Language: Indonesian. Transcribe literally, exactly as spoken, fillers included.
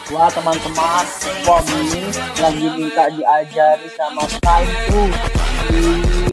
Wah teman-teman, Om ini lagi minta diajari sama Kain tuh di